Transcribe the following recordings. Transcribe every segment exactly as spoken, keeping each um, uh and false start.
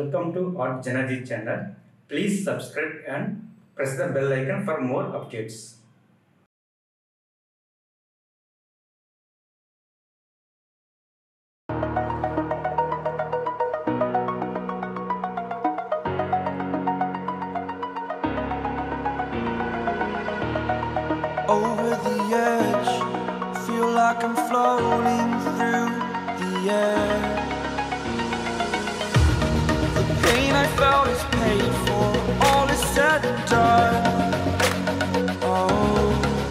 Welcome to Art Janaji channel. Please subscribe and press the bell icon for more updates. Over the edge, feel like I'm floating through the air. The pain I felt is paid for, all is said and done. Oh,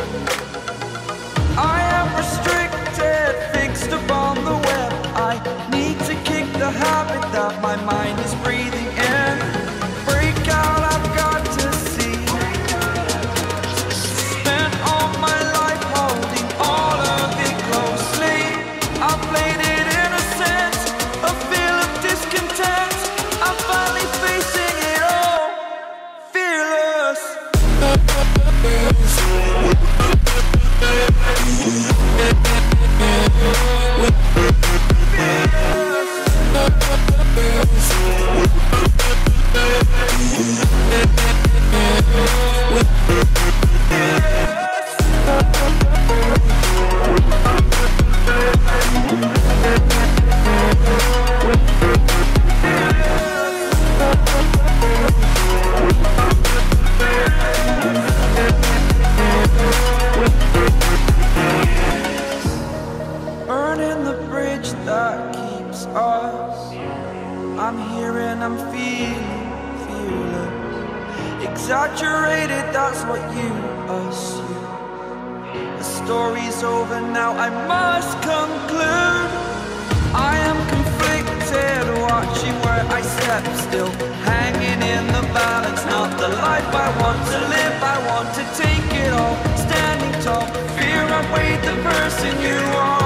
I am restricted, fixed upon the web. I need to kick the habit that my mind is breathing in. Break out, I've got to see. Spent all my life holding all of it closely. I played it innocent, a feel of discontent. I'm finally facing it all, fearless. Burning the bridge that keeps us. I'm here and I'm feeling fearless. Exaggerated, that's what you assume. The story's over now, I must conclude. I am conflicted, watching where I step still, hanging in the balance. Not the life I want to live, I want to take it all. Standing tall, fear I weighed the person you are.